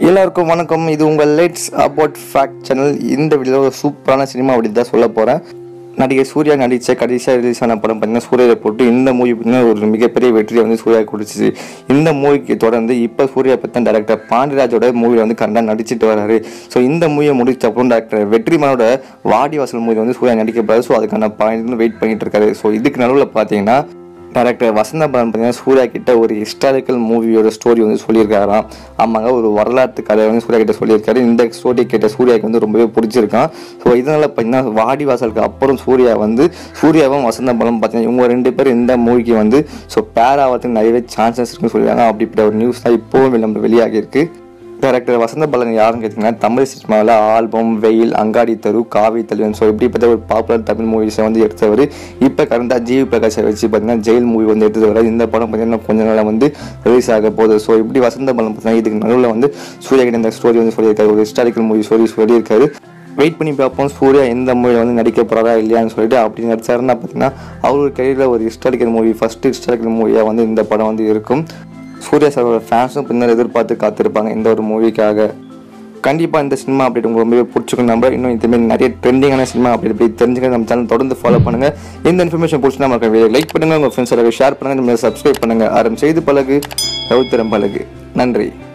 எல்லாருக்கும் வணக்கம். இது உங்கள் லேட்ஸ் அபவுட் ஃபேக்ட் சேனல். இந்த வீடியோவில் ஒரு சூப்பரான சினிமா அப்படி தான் சொல்ல போகிறேன். நடிகை சூர்யா நடித்த கடைசியாக ரிலீஸ் ஆன படம் பார்த்தீங்கன்னா சூர்யா போட்டு இந்த மூவி பார்த்தீங்கன்னா ஒரு மிகப்பெரிய வெற்றியை வந்து சூர்யா கொடுத்துச்சு. இந்த மூவிக்கு தொடர்ந்து இப்போ சூர்யா பற்றி டைரக்டர் பாண்டியராஜோட மூவியில் வந்து கரெக்டாக நடிச்சிட்டு வராரு. ஸோ இந்த மூவியை முடிச்ச அப்புறம் டாக்டர் வெற்றிமாறனோட வாடிவாசல் மூவி வந்து சூர்யா நடிக்கப்படுறாரு. ஸோ அதுக்கான பாயிண்ட் வெயிட் பண்ணிட்டு இருக்காரு. ஸோ இதுக்கு நடுவில் பார்த்தீங்கன்னா டைரக்டர் வசந்த பாலன் பார்த்தீங்கன்னா சூர்யா கிட்ட ஒரு ஹிஸ்டாரிக்கல் மூவியோட ஸ்டோரி வந்து சொல்லியிருக்காராம். ஆமாங்க, ஒரு வரலாற்று கதை வந்து சூர்யா கிட்ட சொல்லியிருக்காரு. இந்த ஸ்டோரி கேட்ட சூர்யாவுக்கு வந்து ரொம்பவே பிடிச்சிருக்கான். ஸோ இதனால பார்த்தீங்கன்னா வாடிவாசலுக்கு அப்புறம் சூர்யாவும் வசந்த பாலன் பார்த்தீங்கன்னா இவங்க ரெண்டு பேரும் இந்த மூவிக்கு வந்து ஸோ பேர் ஆகிறதுக்கு நிறையவே சான்சஸ் இருக்குன்னு சொல்லியிருக்காங்க. அப்படிப்பட்ட ஒரு நியூஸ் தான் இப்போவும் நம்ம வெளியாகி இருக்கு. டைரக்டர் வசந்த பாலன் யாருன்னு கேட்டிங்கன்னா தமிழ் சினிமாவில் ஆல்பம், வெயில், அங்காடி தெரு, காவி தலைவன் ஸோ இப்படிப்பட்ட ஒரு பாப்புலர் தமிழ் மூவிஸை வந்து எடுத்தவர். இப்போ கரண்டாக ஜிவி பிரகாஷை வச்சு பார்த்தீங்கன்னா ஜெயில் மூவி வந்து எடுத்து வர இந்த படம் பார்த்தீங்கன்னா கொஞ்ச நாள் வந்து ரிலீஸ் ஆக போகுது. ஸோ இப்படி வசந்த பாலன் பார்த்தீங்கன்னா இதுக்கு நடுவில் வந்து சூர்யா கிட்ட இந்த ஸ்டோரி வந்து சொல்லியிருக்காரு. ஒரு ஹிஸ்டாரிக்கல் மூவி ஸ்டோரி சொல்லியிருக்காரு. வெயிட் பண்ணி பார்ப்போம் சூர்யா எந்த மூவியில் வந்து நடிக்க போகிறாரா இல்லையான்னு சொல்லிட்டு. அப்படி நடிச்சாருன்னா பார்த்தீங்கன்னா அவரோட கரியரில் ஒரு ஹிஸ்டாரிக்கல் மூவி, ஃபஸ்ட்டு ஹிஸ்டாரிக்கல் மூவியாக வந்து இந்த படம் வந்து இருக்கும். சூர்யா சாரோட ஃபேன்ஸும் பின்னர் எதிர்பார்த்து காத்திருப்பாங்க இந்த ஒரு மூவிக்காக. கண்டிப்பாக இந்த சினிமா அப்டேட் உங்களுக்கு ரொம்பவே பிடிச்சிருக்கும். நம்ம இன்னும் இதுமாரி நிறைய ட்ரெண்டிங்கான சினிமா அப்டேட் தெரிஞ்சுக்க நம்ம சேனல் தொடர்ந்து ஃபாலோ பண்ணுங்கள். இந்த இன்ஃபர்மேஷன் பிடிச்சி நம்ம லைக் பண்ணுங்கள், உங்கள் ஃப்ரெண்ட்ஸோட ஷேர் பண்ணுங்கள், நம்ம சப்ஸ்கிரைப் பண்ணுங்கள். செய்து பழகு, ரவுத்திரம் பழகு. நன்றி.